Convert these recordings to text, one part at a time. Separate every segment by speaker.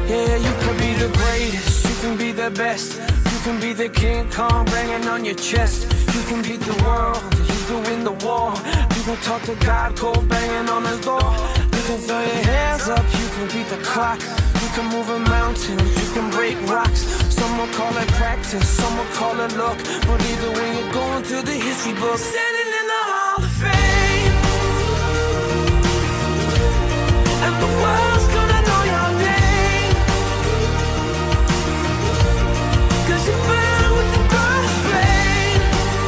Speaker 1: Yeah, you could be the greatest, you can be the best. You can be the King Kong banging on your chest. You can beat the world, you can win the war. You can talk to God, cold banging on his door. You can throw your hands up, you can beat the clock. You can move a mountain, you can break rocks. Some will call it practice, some will call it luck. But either way, you're going to the history book. Standing in the Hall of Fame, and the world's gonna know your name, 'cause you burn with the burst flame.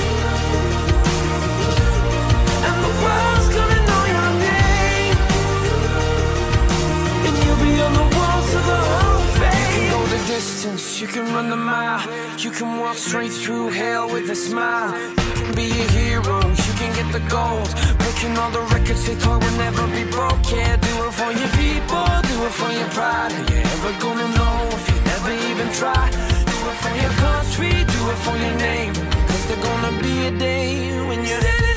Speaker 1: And the world's gonna know your name, and you'll be on the walls of the Hall of Fame. You can go the distance, you can run the mile. You can walk straight through hell with a smile. You can be a hero, you can get the gold. Breaking all the records they thought would never be broke. Yeah, do it for your people, do it for your pride. Are you ever gonna know if you never even try? Do it for your country, do it for your name, 'cause there's gonna be a day when you're